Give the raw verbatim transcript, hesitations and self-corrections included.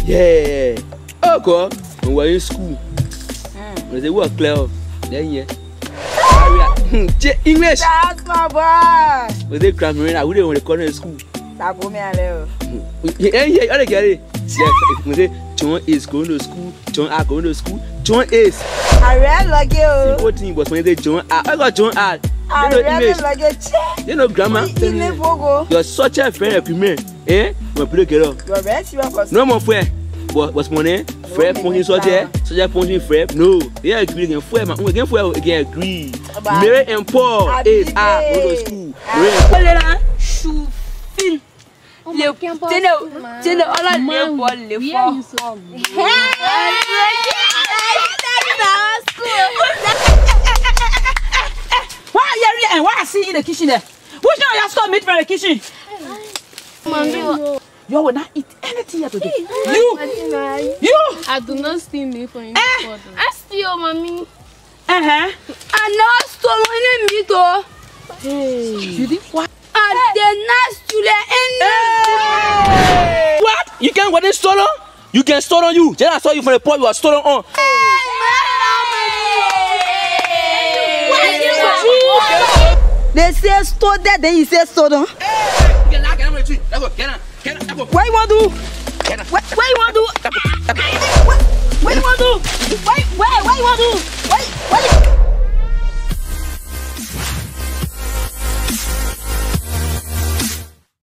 Yeah. Oh, God. When we're in school, when they work clear, then yeah. English. That's my boy. When they cram me, I wouldn't want to call in school. That go me a little. Yeah, yeah, I get it. Yeah, when they John is going to school, John are going to school, John is. I read like you. What thing was when they John are? I got John are. I read like a check. You know, grammar. You're such a friend of me, eh? When people get up. You're best, you are no more friend. What what's money? Friend, punching such a such a punching friend. No, yeah, agree again. Friend, man, again, friend, again, agree. Mary and Paul is are going to school. Shoe fin. Le tiene tiene hola le bol le fo. Why are you and why I see in the kitchen there? Which now you stop meat from the kitchen? You will not eat anything here today. You, you. I do not steal meat from you. I steal, mommy. Uh huh. I not stole any meat though. You did what? I did not steal any. What? You can't get it stolen? You can store on you. Then I saw you from the point you are stolen on. They say store that, then you say store. Why you want to do?